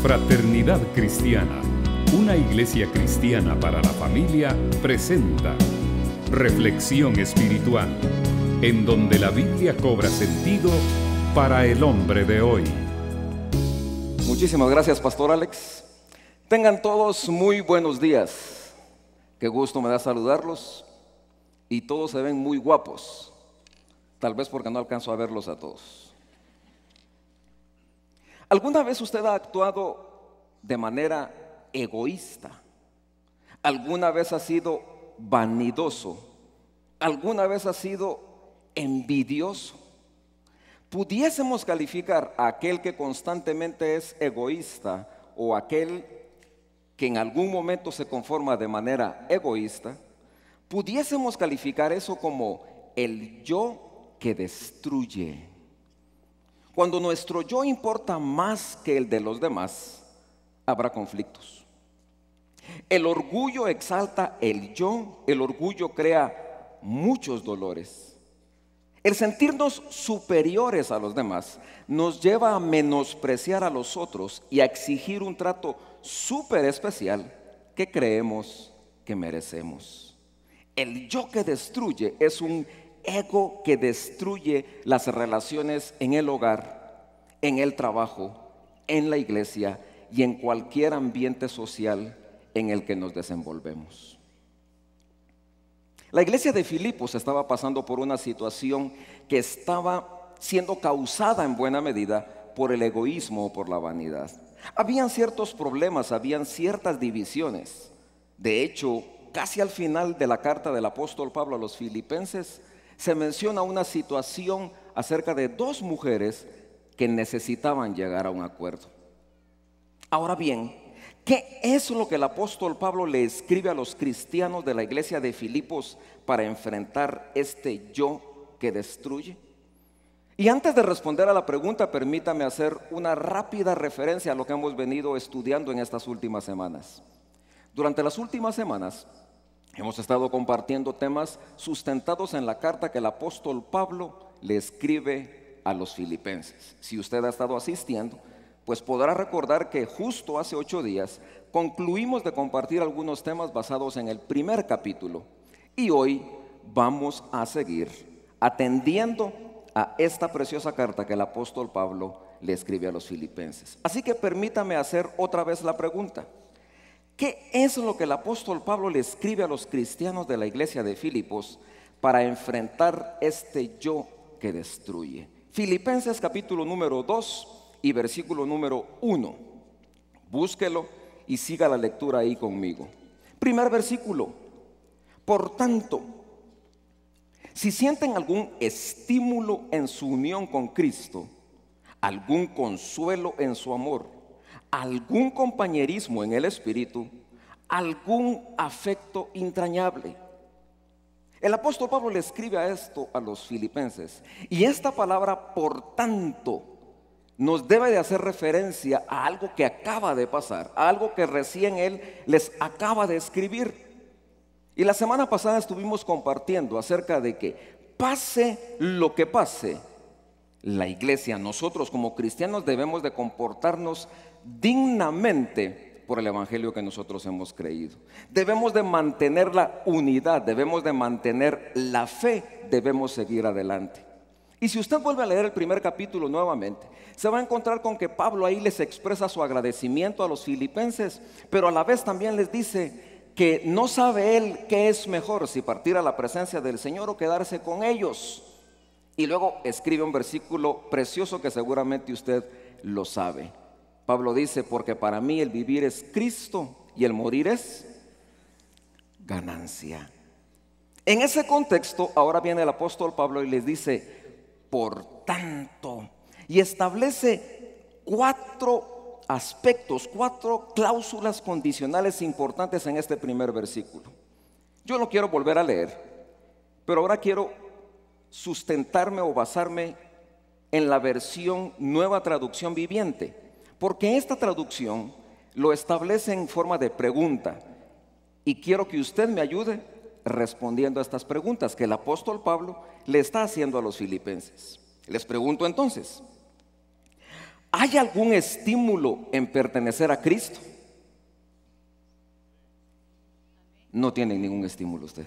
Fraternidad Cristiana, una iglesia cristiana para la familia, presenta Reflexión Espiritual, en donde la Biblia cobra sentido para el hombre de hoy. Muchísimas gracias, Pastor Alex. Tengan todos muy buenos días. Qué gusto me da saludarlos. Y todos se ven muy guapos. Tal vez porque no alcanzo a verlos a todos. ¿Alguna vez usted ha actuado de manera egoísta? ¿Alguna vez ha sido vanidoso? ¿Alguna vez ha sido envidioso? ¿Pudiésemos calificar a aquel que constantemente es egoísta o aquel que en algún momento se conforma de manera egoísta? ¿Pudiésemos calificar eso como el yo que destruye? Cuando nuestro yo importa más que el de los demás, habrá conflictos. El orgullo exalta el yo, el orgullo crea muchos dolores. El sentirnos superiores a los demás nos lleva a menospreciar a los otros y a exigir un trato súper especial que creemos que merecemos. El yo que destruye es un ego que destruye las relaciones en el hogar, en el trabajo, en la iglesia y en cualquier ambiente social en el que nos desenvolvemos. La iglesia de Filipos estaba pasando por una situación que estaba siendo causada en buena medida por el egoísmo o por la vanidad. Habían ciertos problemas, habían ciertas divisiones. De hecho, casi al final de la carta del apóstol Pablo a los filipenses, se menciona una situación acerca de dos mujeres que necesitaban llegar a un acuerdo. Ahora bien, ¿qué es lo que el apóstol Pablo le escribe a los cristianos de la iglesia de Filipos para enfrentar este yo que destruye? Y antes de responder a la pregunta, permítame hacer una rápida referencia a lo que hemos venido estudiando en estas últimas semanas. Durante las últimas semanas hemos estado compartiendo temas sustentados en la carta que el apóstol Pablo le escribe a los filipenses. Si usted ha estado asistiendo, pues podrá recordar que justo hace 8 días concluimos de compartir algunos temas basados en el primer capítulo. Y hoy vamos a seguir atendiendo a esta preciosa carta que el apóstol Pablo le escribe a los filipenses. Así que permítame hacer otra vez la pregunta. ¿Qué es lo que el apóstol Pablo le escribe a los cristianos de la iglesia de Filipos para enfrentar este yo que destruye? Filipenses capítulo número 2 y versículo número 1. Búsquelo y siga la lectura ahí conmigo. Primer versículo. Por tanto, si sienten algún estímulo en su unión con Cristo, algún consuelo en su amor, algún compañerismo en el espíritu, algún afecto entrañable. El apóstol Pablo le escribe a esto a los filipenses, y esta palabra por tanto nos debe de hacer referencia a algo que acaba de pasar, a algo que recién él les acaba de escribir. Y la semana pasada estuvimos compartiendo acerca de que pase lo que pase, la iglesia, nosotros como cristianos debemos de comportarnos dignamente por el evangelio que nosotros hemos creído. Debemos de mantener la unidad, debemos de mantener la fe, debemos seguir adelante. Y si usted vuelve a leer el primer capítulo nuevamente, se va a encontrar con que Pablo ahí les expresa su agradecimiento a los filipenses, pero a la vez también les dice que no sabe él qué es mejor, si partir a la presencia del Señor o quedarse con ellos. Y luego escribe un versículo precioso que seguramente usted lo sabe. Pablo dice, porque para mí el vivir es Cristo y el morir es ganancia. En ese contexto, ahora viene el apóstol Pablo y les dice, por tanto, y establece 4 aspectos, 4 cláusulas condicionales importantes en este primer versículo. Yo lo quiero volver a leer, pero ahora quiero sustentarme o basarme en la versión Nueva Traducción Viviente, porque esta traducción lo establece en forma de pregunta y quiero que usted me ayude respondiendo a estas preguntas que el apóstol Pablo le está haciendo a los filipenses. Les pregunto entonces, ¿Hay algún estímulo en pertenecer a Cristo? No tienen ningún estímulo ustedes.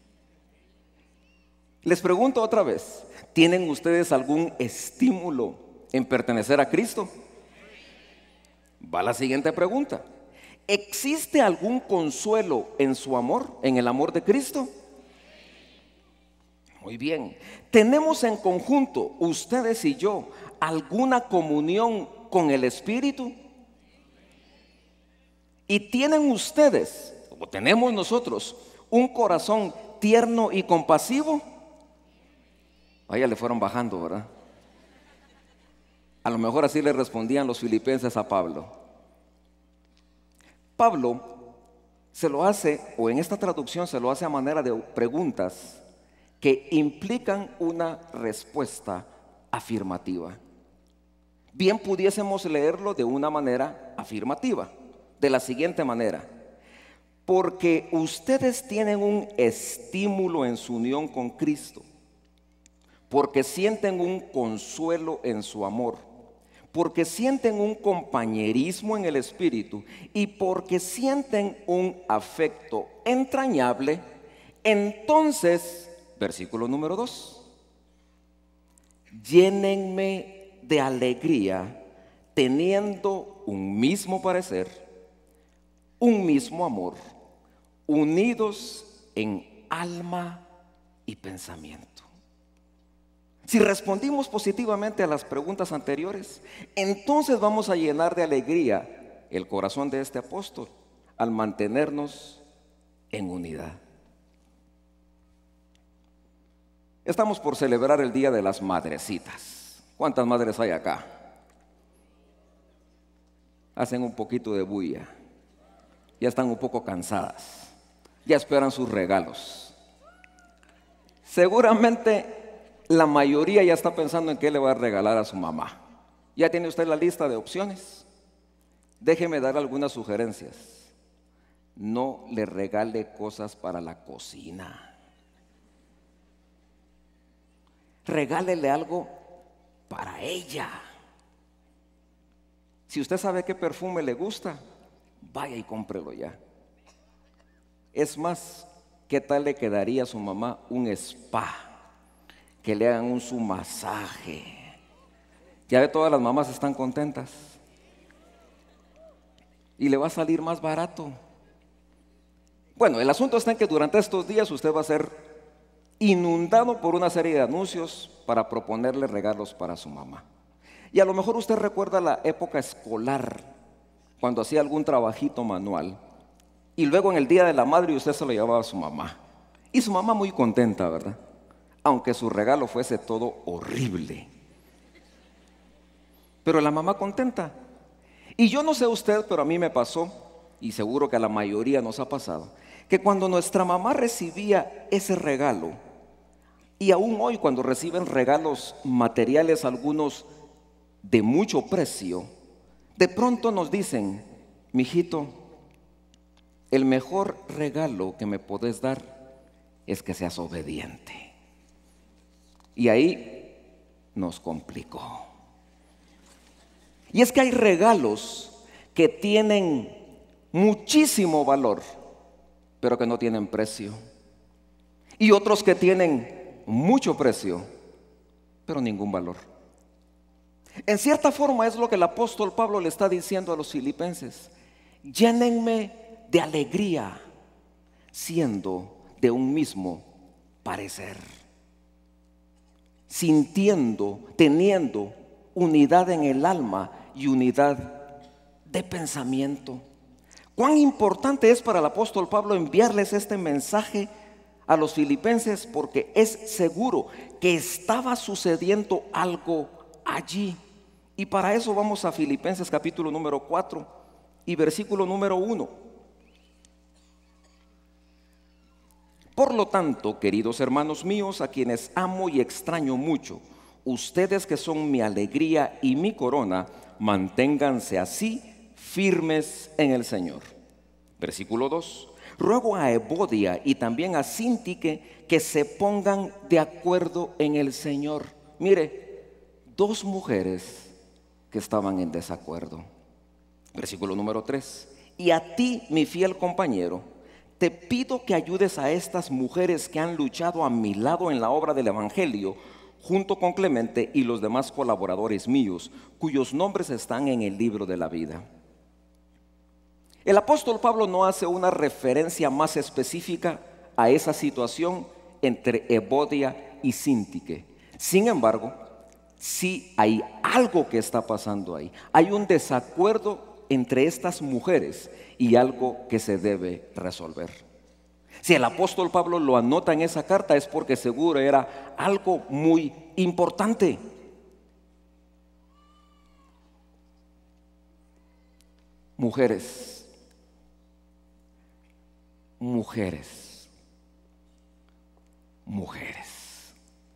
Les pregunto otra vez, ¿tienen ustedes algún estímulo en pertenecer a Cristo? Va la siguiente pregunta. ¿Existe algún consuelo en su amor, en el amor de Cristo? Muy bien. ¿Tenemos en conjunto, ustedes y yo, alguna comunión con el Espíritu? ¿Y tienen ustedes, o tenemos nosotros, un corazón tierno y compasivo? Ya le fueron bajando, ¿verdad? A lo mejor así le respondían los filipenses a Pablo. Pablo se lo hace, o en esta traducción se lo hace a manera de preguntas que implican una respuesta afirmativa. Bien pudiésemos leerlo de una manera afirmativa, de la siguiente manera: porque ustedes tienen un estímulo en su unión con Cristo, porque sienten un consuelo en su amor, porque sienten un compañerismo en el Espíritu y porque sienten un afecto entrañable, entonces, versículo número 2, llénenme de alegría teniendo un mismo parecer, un mismo amor, unidos en alma y pensamiento. Si respondimos positivamente a las preguntas anteriores, entonces vamos a llenar de alegría el corazón de este apóstol al mantenernos en unidad. Estamos por celebrar el Día de las Madrecitas. ¿Cuántas madres hay acá? Hacen un poquito de bulla. Ya están un poco cansadas. Ya esperan sus regalos. Seguramente la mayoría ya está pensando en qué le va a regalar a su mamá. ¿Ya tiene usted la lista de opciones? Déjeme dar algunas sugerencias. No le regale cosas para la cocina. Regálele algo para ella. Si usted sabe qué perfume le gusta, vaya y cómprelo ya. Es más, ¿qué tal le quedaría a su mamá un spa? Que le hagan su masaje. Ya ve, todas las mamás están contentas. Y le va a salir más barato. Bueno, el asunto está en que durante estos días usted va a ser inundado por una serie de anuncios para proponerle regalos para su mamá. Y a lo mejor usted recuerda la época escolar, cuando hacía algún trabajito manual, y luego en el Día de la Madre usted se lo llevaba a su mamá. Y su mamá muy contenta, ¿verdad? Aunque su regalo fuese todo horrible. Pero la mamá contenta. Y yo no sé usted, pero a mí me pasó, y seguro que a la mayoría nos ha pasado, que cuando nuestra mamá recibía ese regalo, y aún hoy cuando reciben regalos materiales, algunos de mucho precio, de pronto nos dicen: mijito, el mejor regalo que me podés dar es que seas obediente. Y ahí nos complicó. Y es que hay regalos que tienen muchísimo valor, pero que no tienen precio. Y otros que tienen mucho precio, pero ningún valor. En cierta forma es lo que el apóstol Pablo le está diciendo a los filipenses: llénenme de alegría, siendo de un mismo parecer, sintiendo, teniendo unidad en el alma y unidad de pensamiento. Cuán importante es para el apóstol Pablo enviarles este mensaje a los filipenses, porque es seguro que estaba sucediendo algo allí. Y para eso vamos a Filipenses capítulo número 4 y versículo número 1. Por lo tanto, queridos hermanos míos, a quienes amo y extraño mucho, ustedes que son mi alegría y mi corona, manténganse así firmes en el Señor. Versículo 2. Ruego a Evodia y también a Síntique que se pongan de acuerdo en el Señor. Mire, dos mujeres que estaban en desacuerdo. Versículo número 3. Y a ti, mi fiel compañero, te pido que ayudes a estas mujeres que han luchado a mi lado en la obra del Evangelio, junto con Clemente y los demás colaboradores míos, cuyos nombres están en el libro de la vida. El apóstol Pablo no hace una referencia más específica a esa situación entre Evodia y Síntique. Sin embargo, sí hay algo que está pasando ahí. Hay un desacuerdo entre estas mujeres y algo que se debe resolver. Si el apóstol Pablo lo anota en esa carta es porque seguro era algo muy importante. Mujeres, mujeres, mujeres.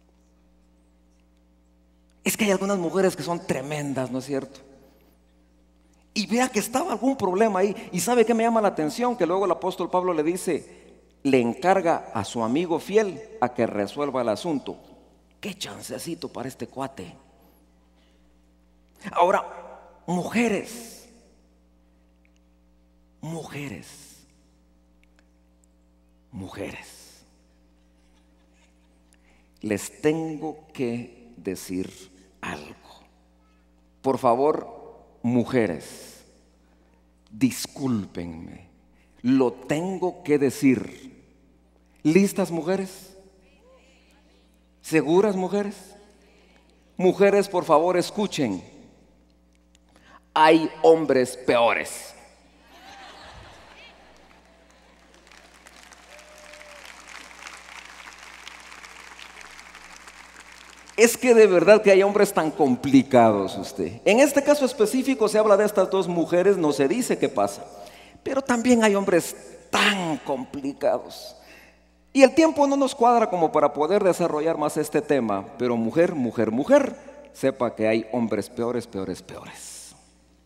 Es que hay algunas mujeres que son tremendas, ¿no es cierto? Y vea que estaba algún problema ahí. ¿Y sabe qué me llama la atención? Que luego el apóstol Pablo le dice, le encarga a su amigo fiel a que resuelva el asunto. Qué chancecito para este cuate. Ahora, mujeres, mujeres, mujeres, les tengo que decir algo. Por favor, mujeres, discúlpenme, lo tengo que decir. ¿Listas, mujeres? ¿Seguras, mujeres? Mujeres, por favor, escuchen. Hay hombres peores. Es que de verdad que hay hombres tan complicados usted. En este caso específico se habla de estas dos mujeres, no se dice qué pasa. Pero también hay hombres tan complicados. Y el tiempo no nos cuadra como para poder desarrollar más este tema. Pero mujer, mujer, mujer, sepa que hay hombres peores, peores, peores.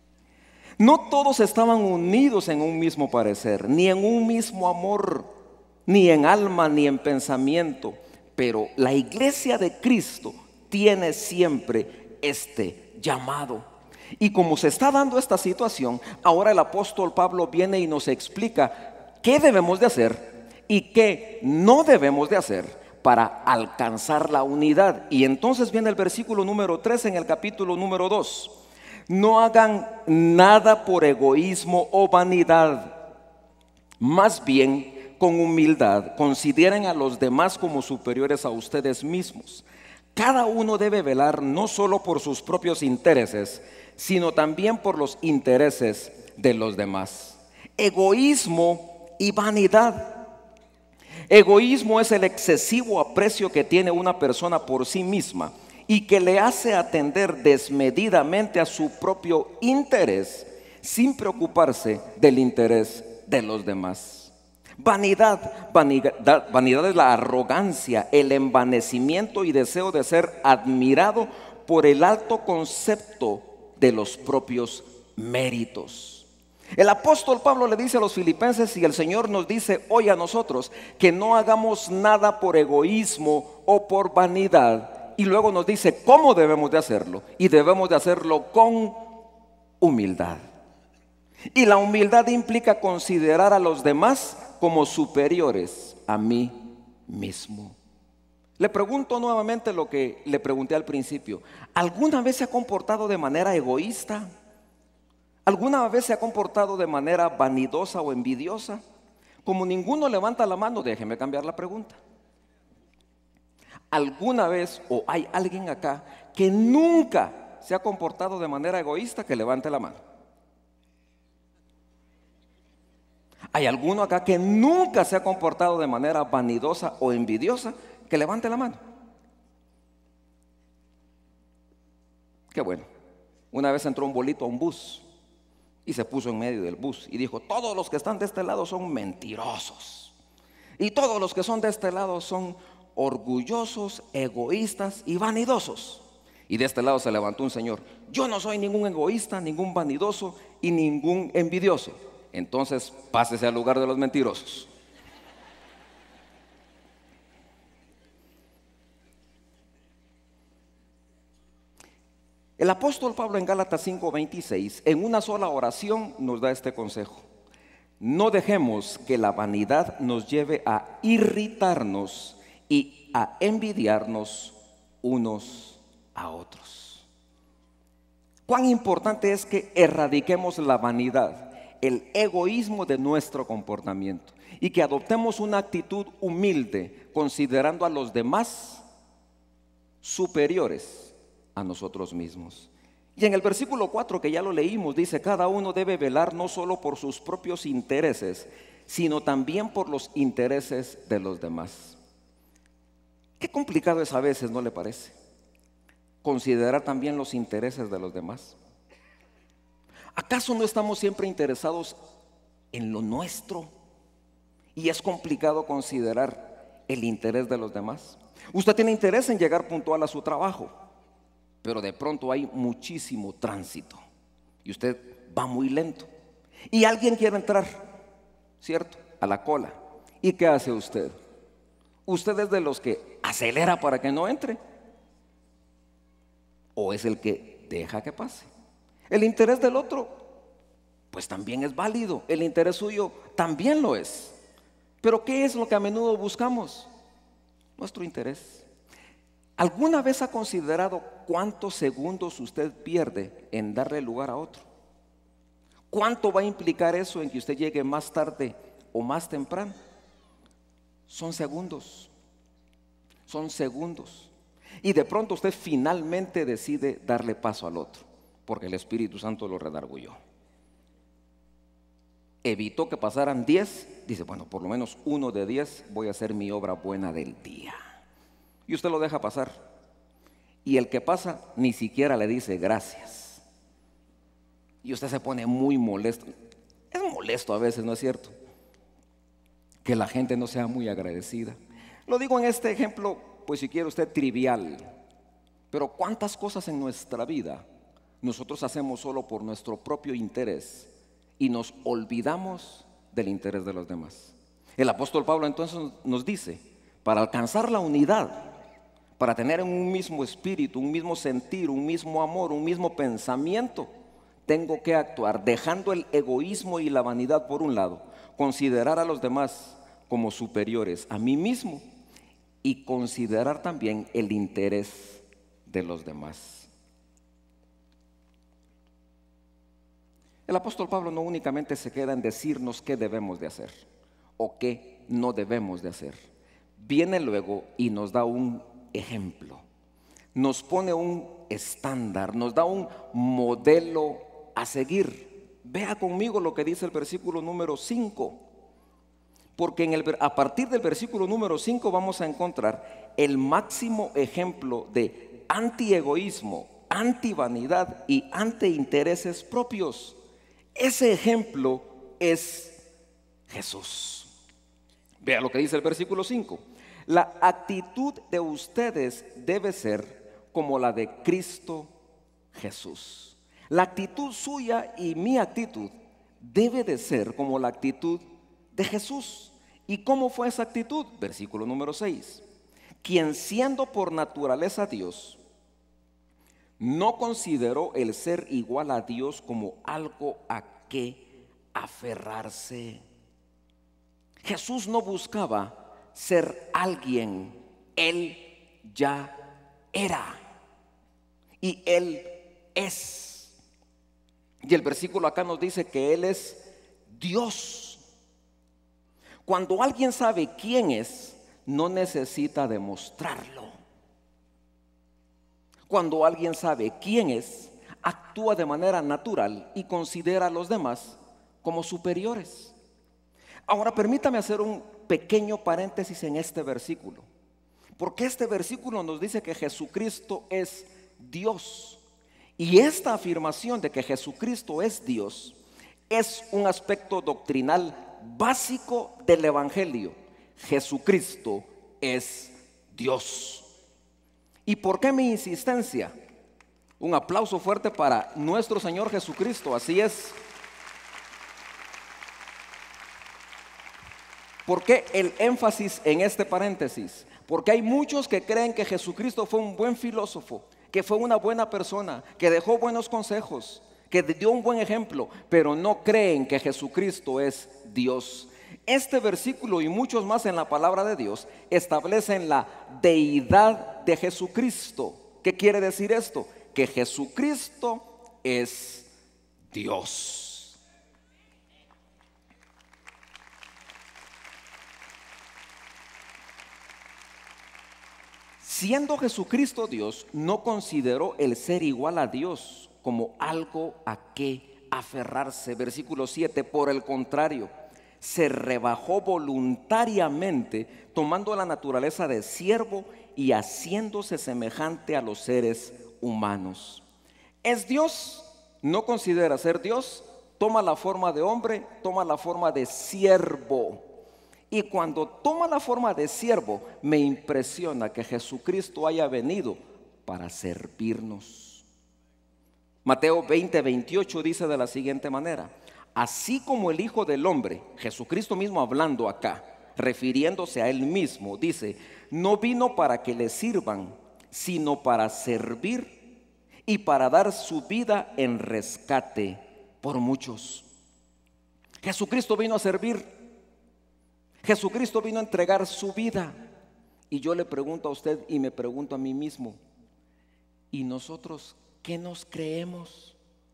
No todos estaban unidos en un mismo parecer, ni en un mismo amor, ni en alma, ni en pensamiento. Pero la iglesia de Cristo tiene siempre este llamado. Y como se está dando esta situación, ahora el apóstol Pablo viene y nos explica qué debemos de hacer y qué no debemos de hacer para alcanzar la unidad. Y entonces viene el versículo número 3 en el capítulo número 2. No hagan nada por egoísmo o vanidad, más bien con humildad consideren a los demás como superiores a ustedes mismos. Cada uno debe velar no solo por sus propios intereses, sino también por los intereses de los demás. Egoísmo y vanidad. Egoísmo es el excesivo aprecio que tiene una persona por sí misma y que le hace atender desmedidamente a su propio interés sin preocuparse del interés de los demás. Vanidad es la arrogancia, el envanecimiento y deseo de ser admirado por el alto concepto de los propios méritos. El apóstol Pablo le dice a los filipenses y el Señor nos dice hoy a nosotros que no hagamos nada por egoísmo o por vanidad. Y luego nos dice cómo debemos de hacerlo. Y debemos de hacerlo con humildad. Y la humildad implica considerar a los demás como superiores a mí mismo. Le pregunto nuevamente lo que le pregunté al principio. ¿Alguna vez se ha comportado de manera egoísta? ¿Alguna vez se ha comportado de manera vanidosa o envidiosa? Como ninguno levanta la mano, déjeme cambiar la pregunta. ¿Alguna vez o hay alguien acá que nunca se ha comportado de manera egoísta? Que levante la mano. ¿Hay alguno acá que nunca se ha comportado de manera vanidosa o envidiosa? Que levante la mano. Qué bueno. Una vez entró un bolito a un bus y se puso en medio del bus y dijo: todos los que están de este lado son mentirosos y todos los que son de este lado son orgullosos, egoístas y vanidosos. Y de este lado se levantó un señor: yo no soy ningún egoísta, ningún vanidoso y ningún envidioso. Entonces pásese al lugar de los mentirosos. El apóstol Pablo en Gálatas 5:26, en una sola oración, nos da este consejo: no dejemos que la vanidad nos lleve a irritarnos y a envidiarnos unos a otros. Cuán importante es que erradiquemos la vanidad, el egoísmo de nuestro comportamiento, y que adoptemos una actitud humilde, considerando a los demás superiores a nosotros mismos. Y en el versículo 4, que ya lo leímos, dice: cada uno debe velar no solo por sus propios intereses, sino también por los intereses de los demás. Qué complicado es a veces, ¿no le parece? Considerar también los intereses de los demás. ¿Acaso no estamos siempre interesados en lo nuestro? Y es complicado considerar el interés de los demás. Usted tiene interés en llegar puntual a su trabajo, pero de pronto hay muchísimo tránsito y usted va muy lento. Y alguien quiere entrar, ¿cierto?, a la cola. ¿Y qué hace usted? ¿Usted es de los que acelera para que no entre? ¿O es el que deja que pase? El interés del otro, pues también es válido. El interés suyo también lo es. Pero ¿qué es lo que a menudo buscamos? Nuestro interés. ¿Alguna vez ha considerado cuántos segundos usted pierde en darle lugar a otro? ¿Cuánto va a implicar eso en que usted llegue más tarde o más temprano? Son segundos. Son segundos. Y de pronto usted finalmente decide darle paso al otro, porque el Espíritu Santo lo redarguyó. Evitó que pasaran 10, dice: bueno, por lo menos 1 de 10 voy a hacer mi obra buena del día. Y usted lo deja pasar. Y el que pasa ni siquiera le dice gracias. Y usted se pone muy molesto. Es molesto a veces, ¿no es cierto?, que la gente no sea muy agradecida. Lo digo en este ejemplo, pues si quiere usted, trivial. Pero ¿cuántas cosas en nuestra vida nosotros hacemos solo por nuestro propio interés y nos olvidamos del interés de los demás? El apóstol Pablo entonces nos dice: para alcanzar la unidad, para tener un mismo espíritu, un mismo sentir, un mismo amor, un mismo pensamiento, tengo que actuar dejando el egoísmo y la vanidad por un lado, considerar a los demás como superiores a mí mismo y considerar también el interés de los demás. El apóstol Pablo no únicamente se queda en decirnos qué debemos de hacer o qué no debemos de hacer. Viene luego y nos da un ejemplo, nos pone un estándar, nos da un modelo a seguir. Vea conmigo lo que dice el versículo número 5, porque a partir del versículo número 5 vamos a encontrar el máximo ejemplo de antiegoísmo, antivanidad y antiintereses propios. Ese ejemplo es Jesús. Vea lo que dice el versículo 5. La actitud de ustedes debe ser como la de Cristo Jesús. La actitud suya y mi actitud debe de ser como la actitud de Jesús. ¿Y cómo fue esa actitud? Versículo número 6. Quien siendo por naturaleza Dios, no consideró el ser igual a Dios como algo a que aferrarse. Jesús no buscaba ser alguien, Él ya era y Él es. Y el versículo acá nos dice que Él es Dios. Cuando alguien sabe quién es, no necesita demostrarlo. Cuando alguien sabe quién es, actúa de manera natural y considera a los demás como superiores. Ahora permítame hacer un pequeño paréntesis en este versículo, porque este versículo nos dice que Jesucristo es Dios. Y esta afirmación de que Jesucristo es Dios es un aspecto doctrinal básico del Evangelio. Jesucristo es Dios. ¿Y por qué mi insistencia? Un aplauso fuerte para nuestro Señor Jesucristo. Así es. ¿Por qué el énfasis en este paréntesis? Porque hay muchos que creen que Jesucristo fue un buen filósofo, que fue una buena persona, que dejó buenos consejos, que dio un buen ejemplo, pero no creen que Jesucristo es Dios. Este versículo y muchos más en la palabra de Dios establecen la deidad de Jesucristo. ¿Qué quiere decir esto? Que Jesucristo es Dios. Siendo Jesucristo Dios, no consideró el ser igual a Dios como algo a qué aferrarse. Versículo 7, por el contrario, se rebajó voluntariamente, tomando la naturaleza de siervo y haciéndose semejante a los seres humanos. ¿Es Dios? No considera ser Dios, toma la forma de hombre, toma la forma de siervo. Y cuando toma la forma de siervo, me impresiona que Jesucristo haya venido para servirnos. Mateo 20:28 dice de la siguiente manera: así como el Hijo del Hombre, Jesucristo mismo hablando acá, refiriéndose a él mismo, dice, no vino para que le sirvan, sino para servir y para dar su vida en rescate por muchos. Jesucristo vino a servir. Jesucristo vino a entregar su vida. Y yo le pregunto a usted y me pregunto a mí mismo, ¿y nosotros qué nos creemos?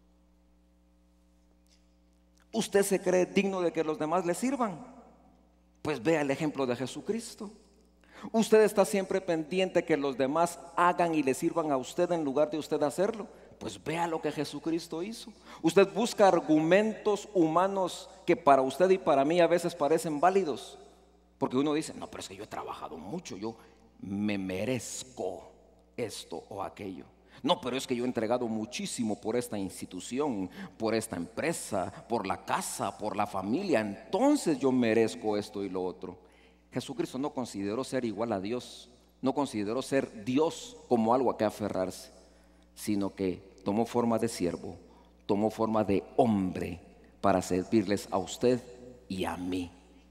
¿Usted se cree digno de que los demás le sirvan? Pues vea el ejemplo de Jesucristo. ¿Usted está siempre pendiente que los demás hagan y le sirvan a usted en lugar de usted hacerlo? Pues vea lo que Jesucristo hizo. Usted busca argumentos humanos que para usted y para mí a veces parecen válidos, porque uno dice, no, pero es que yo he trabajado mucho, yo me merezco esto o aquello. No, pero es que yo he entregado muchísimo por esta institución, por esta empresa, por la casa, por la familia, entonces yo merezco esto y lo otro. Jesucristo no consideró ser igual a Dios, no consideró ser Dios como algo a que aferrarse, sino que tomó forma de siervo, tomó forma de hombre para servirles a usted y a mí.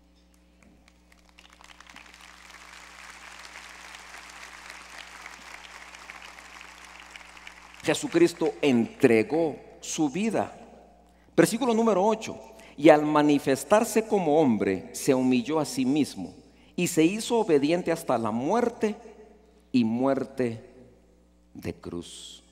Jesucristo entregó su vida. Versículo número 8. Y al manifestarse como hombre, se humilló a sí mismo y se hizo obediente hasta la muerte y muerte de cruz.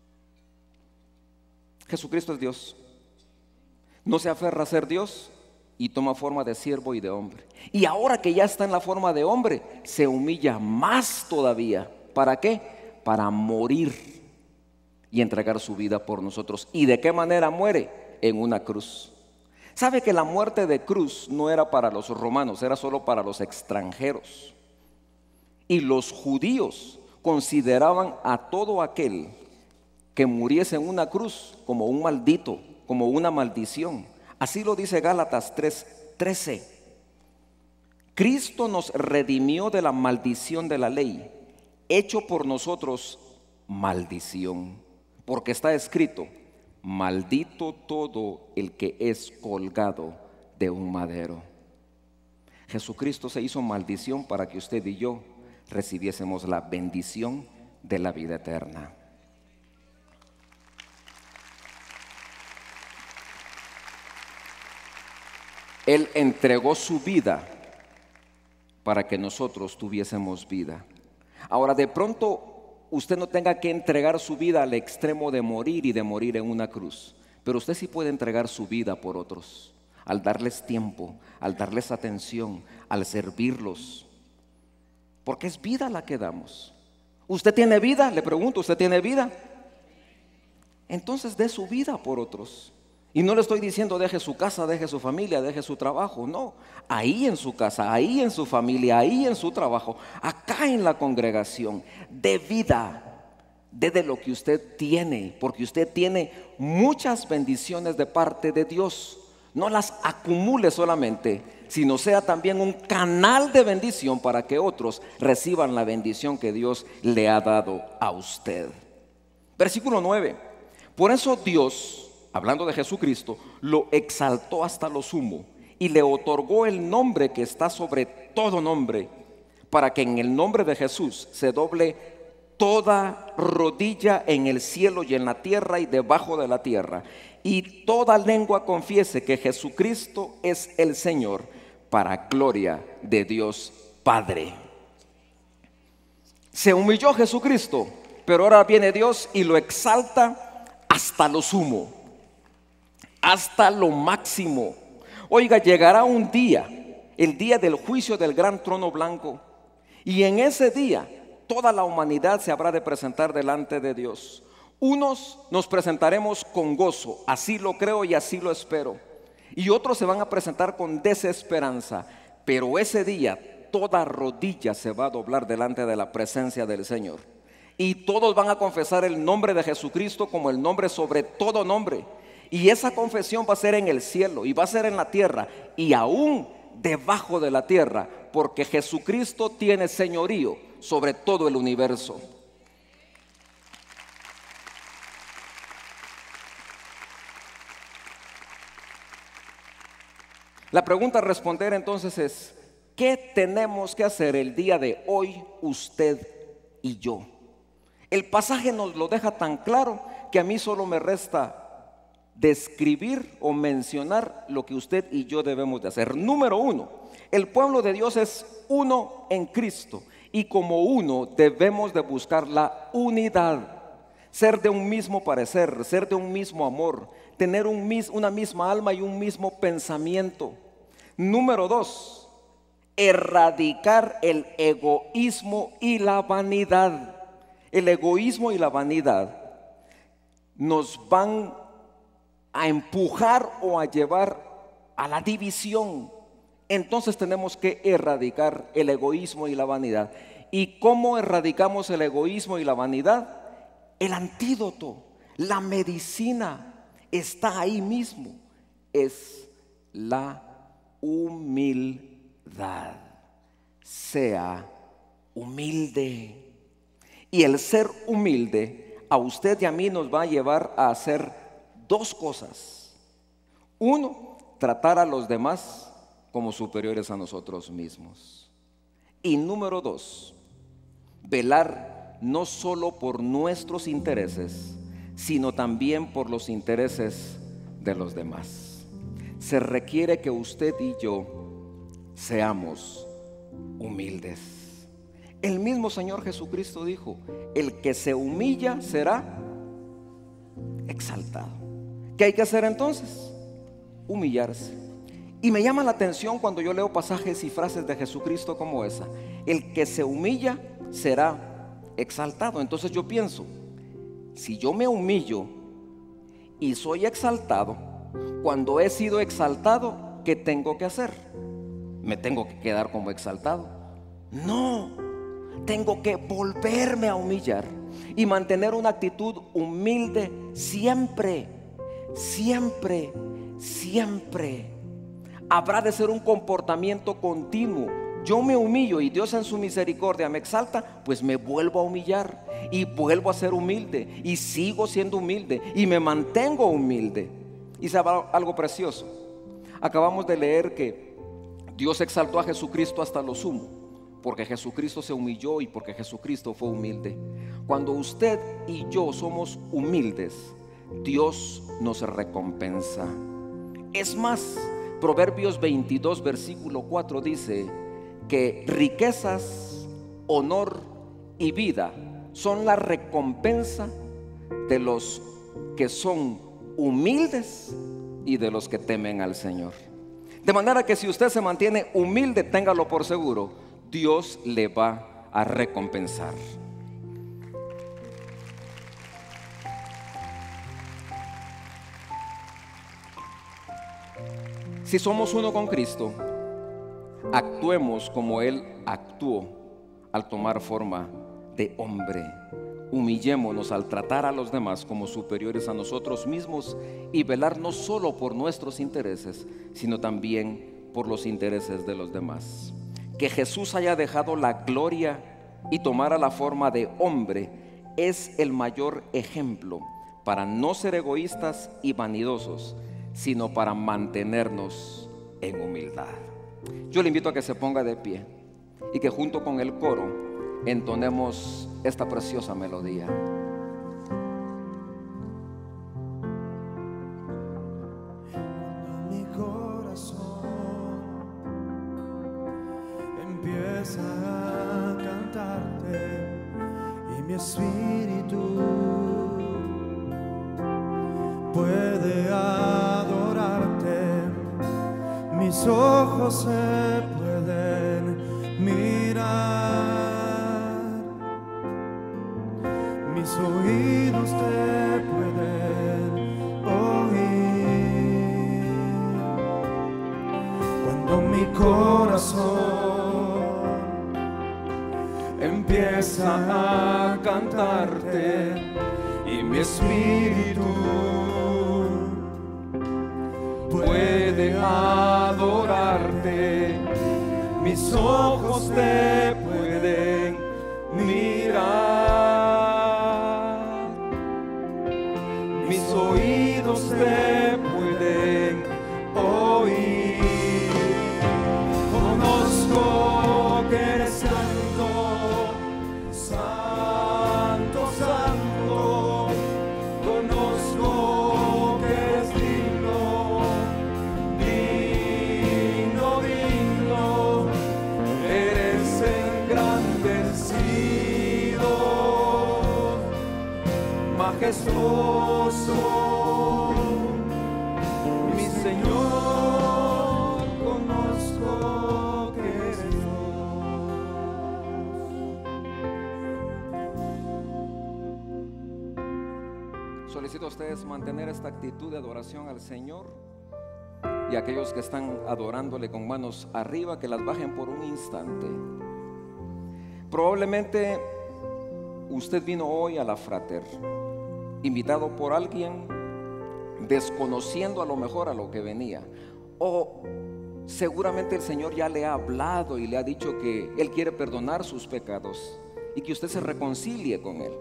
Jesucristo es Dios. No se aferra a ser Dios y toma forma de siervo y de hombre. Y ahora que ya está en la forma de hombre, se humilla más todavía. ¿Para qué? Para morir y entregar su vida por nosotros. ¿Y de qué manera muere? En una cruz. ¿Sabe que la muerte de cruz no era para los romanos, era solo para los extranjeros? Y los judíos consideraban a todo aquel que muriese en una cruz como un maldito, como una maldición. Así lo dice Gálatas 3:13. Cristo nos redimió de la maldición de la ley, hecho por nosotros maldición. Porque está escrito, maldito todo el que es colgado de un madero. Jesucristo se hizo maldición para que usted y yo recibiésemos la bendición de la vida eterna. Él entregó su vida para que nosotros tuviésemos vida. Ahora, de pronto usted no tenga que entregar su vida al extremo de morir y de morir en una cruz, pero usted sí puede entregar su vida por otros, al darles tiempo, al darles atención, al servirlos, porque es vida la que damos. ¿Usted tiene vida? Le pregunto, ¿usted tiene vida? Entonces dé su vida por otros. Y no le estoy diciendo deje su casa, deje su familia, deje su trabajo, no. Ahí en su casa, ahí en su familia, ahí en su trabajo, acá en la congregación, dé vida, dé de lo que usted tiene, porque usted tiene muchas bendiciones de parte de Dios. No las acumule solamente, sino sea también un canal de bendición para que otros reciban la bendición que Dios le ha dado a usted. Versículo 9. Por eso Dios, hablando de Jesucristo, lo exaltó hasta lo sumo y le otorgó el nombre que está sobre todo nombre, para que en el nombre de Jesús se doble toda rodilla en el cielo y en la tierra y debajo de la tierra, y toda lengua confiese que Jesucristo es el Señor, para gloria de Dios Padre. Se humilló Jesucristo, pero ahora viene Dios y lo exalta hasta lo sumo, hasta lo máximo. Oiga, llegará un día, el día del juicio del gran trono blanco, y en ese día toda la humanidad se habrá de presentar delante de Dios. Unos nos presentaremos con gozo, así lo creo y así lo espero, y otros se van a presentar con desesperanza. Pero ese día toda rodilla se va a doblar delante de la presencia del Señor, y todos van a confesar el nombre de Jesucristo como el nombre sobre todo nombre. Y esa confesión va a ser en el cielo, y va a ser en la tierra, y aún debajo de la tierra, porque Jesucristo tiene señorío sobre todo el universo. La pregunta a responder entonces es: ¿qué tenemos que hacer el día de hoy usted y yo? El pasaje nos lo deja tan claro que a mí solo me resta describir o mencionar lo que usted y yo debemos de hacer. Número uno, el pueblo de Dios es uno en Cristo, y como uno debemos de buscar la unidad, ser de un mismo parecer, ser de un mismo amor, tener una misma alma y un mismo pensamiento. Número dos, erradicar el egoísmo y la vanidad. El egoísmo y la vanidad nos van a empujar o a llevar a la división. Entonces tenemos que erradicar el egoísmo y la vanidad. ¿Y cómo erradicamos el egoísmo y la vanidad? El antídoto, la medicina está ahí mismo, es la humildad. Sea humilde. Y el ser humilde a usted y a mí nos va a llevar a hacer dos cosas. Uno, tratar a los demás como superiores a nosotros mismos. Y número dos, velar no solo por nuestros intereses, sino también por los intereses de los demás. Se requiere que usted y yo seamos humildes. El mismo Señor Jesucristo dijo: el que se humilla será exaltado. ¿Qué hay que hacer entonces? Humillarse. Y me llama la atención cuando yo leo pasajes y frases de Jesucristo como esa: el que se humilla será exaltado. Entonces yo pienso, si yo me humillo y soy exaltado, cuando he sido exaltado, ¿qué tengo que hacer? ¿Me tengo que quedar como exaltado? No, tengo que volverme a humillar y mantener una actitud humilde siempre, siempre, siempre. Habrá de ser un comportamiento continuo. Yo me humillo y Dios en su misericordia me exalta, pues me vuelvo a humillar y vuelvo a ser humilde y sigo siendo humilde y me mantengo humilde. Y sabe algo precioso, acabamos de leer que Dios exaltó a Jesucristo hasta lo sumo, porque Jesucristo se humilló y porque Jesucristo fue humilde. Cuando usted y yo somos humildes, Dios nos recompensa. Es más, Proverbios 22 versículo 4 dice que riquezas, honor y vida son la recompensa de los que son humildes y de los que temen al Señor. De manera que si usted se mantiene humilde, téngalo por seguro, Dios le va a recompensar. Si somos uno con Cristo, actuemos como Él actuó al tomar forma de hombre. Humillémonos al tratar a los demás como superiores a nosotros mismos y velar no solo por nuestros intereses, sino también por los intereses de los demás. Que Jesús haya dejado la gloria y tomara la forma de hombre es el mayor ejemplo para no ser egoístas y vanidosos, sino para mantenernos en humildad. Yo le invito a que se ponga de pie y que junto con el coro entonemos esta preciosa melodía. Cuando mi corazón empieza a cantarte y mi espíritu puede adorarte, mis ojos se pueden mirar, mis oídos te pueden oír. Cuando mi corazón empieza a cantarte y mi espíritu puede adorarte, mis ojos te pueden mirar, mis oídos te pueden oír. Conozco que eres santo, santo, santo. Conozco que eres digno, digno, digno. Eres engrandecido, majestuoso, mi Señor. Conozco que eres Dios. Solicito a ustedes mantener esta actitud de adoración al Señor, y aquellos que están adorándole con manos arriba, que las bajen por un instante. Probablemente usted vino hoy a la Frater invitado por alguien, desconociendo a lo mejor a lo que venía, o seguramente el Señor ya le ha hablado y le ha dicho que Él quiere perdonar sus pecados y que usted se reconcilie con Él.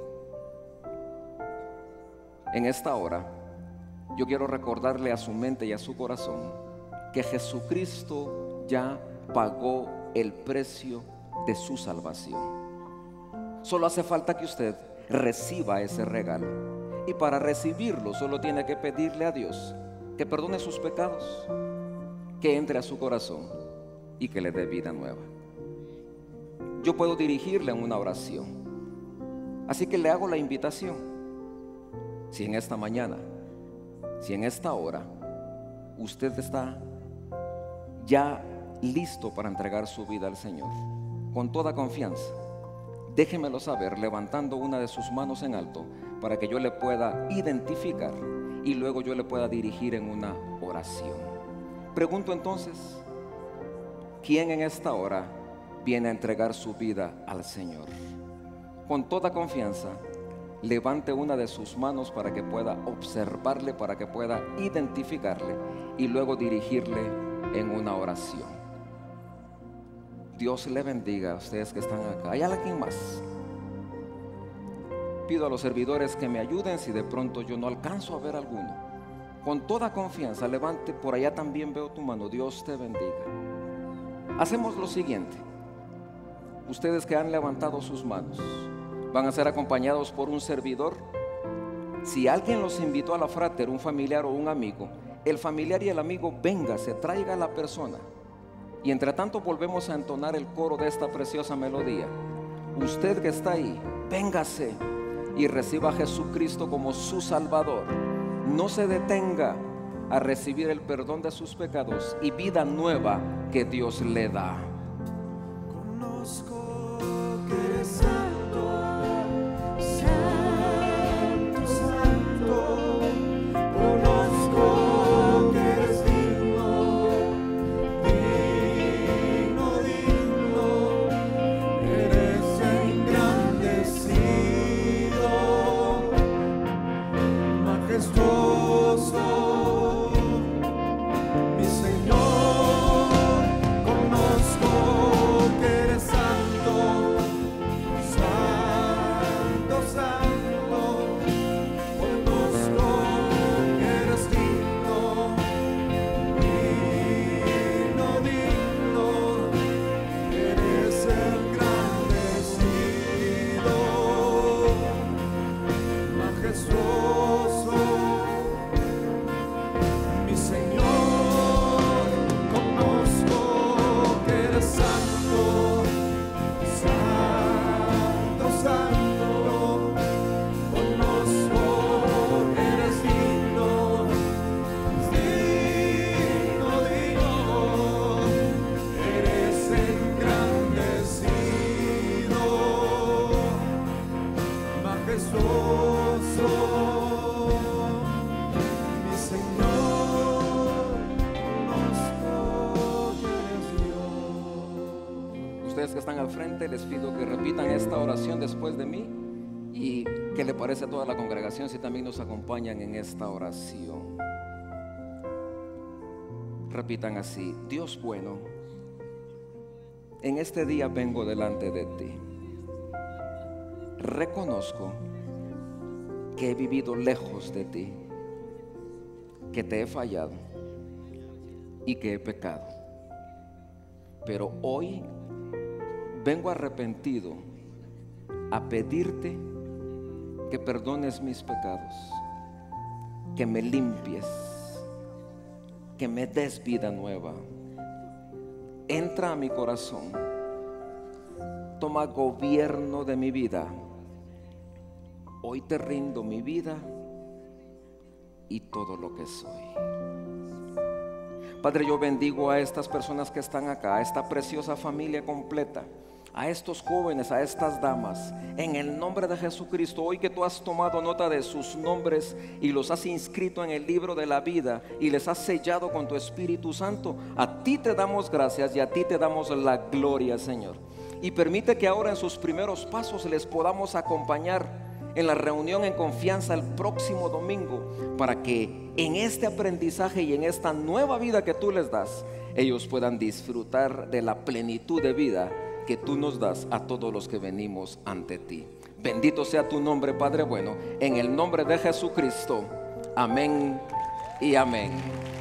En esta hora yo quiero recordarle a su mente y a su corazón que Jesucristo ya pagó el precio de su salvación. Solo hace falta que usted reciba ese regalo, y para recibirlo solo tiene que pedirle a Dios que perdone sus pecados, que entre a su corazón y que le dé vida nueva. Yo puedo dirigirle en una oración, así que le hago la invitación. Si en esta mañana, si en esta hora usted está ya listo para entregar su vida al Señor, con toda confianza, déjemelo saber levantando una de sus manos en alto, para que yo le pueda identificar y luego yo le pueda dirigir en una oración. Pregunto entonces, ¿quién en esta hora viene a entregar su vida al Señor? Con toda confianza, levante una de sus manos para que pueda observarle, para que pueda identificarle y luego dirigirle en una oración. Dios le bendiga a ustedes que están acá. ¿Hay alguien más? Pido a los servidores que me ayuden si de pronto yo no alcanzo a ver alguno. Con toda confianza, levante, por allá también veo tu mano. Dios te bendiga. Hacemos lo siguiente. Ustedes que han levantado sus manos van a ser acompañados por un servidor. Si alguien los invitó a la Frater, un familiar o un amigo, el familiar y el amigo venga, se traiga a la persona. Y entre tanto volvemos a entonar el coro de esta preciosa melodía. Usted que está ahí, véngase y reciba a Jesucristo como su Salvador. No se detenga a recibir el perdón de sus pecados y vida nueva que Dios le da. Conozco que eres santo, santo, santo. Conozco que eres digno, digno, digno. Eres engrandecido, majestuoso, mi Señor. Conozco que eres santo, ustedes que están al frente, les pido que repitan esta oración después de mí. ¿Y qué le parece a toda la congregación si también nos acompañan en esta oración? Repitan así: Dios bueno, en este día vengo delante de ti. Reconozco que he vivido lejos de ti, que te he fallado y que he pecado. Pero hoy vengo arrepentido a pedirte que perdones mis pecados, que me limpies, que me des vida nueva. Entra a mi corazón, toma gobierno de mi vida. Hoy te rindo mi vida y todo lo que soy. Padre, yo bendigo a estas personas que están acá, a esta preciosa familia completa, a estos jóvenes, a estas damas, en el nombre de Jesucristo. Hoy que tú has tomado nota de sus nombres y los has inscrito en el libro de la vida y les has sellado con tu Espíritu Santo, a ti te damos gracias y a ti te damos la gloria, Señor. Y permite que ahora en sus primeros pasos les podamos acompañar en la reunión en confianza el próximo domingo, para que en este aprendizaje y en esta nueva vida que tú les das, ellos puedan disfrutar de la plenitud de vida que tú nos das a todos los que venimos ante ti. Bendito sea tu nombre, Padre bueno, en el nombre de Jesucristo. Amén y amén.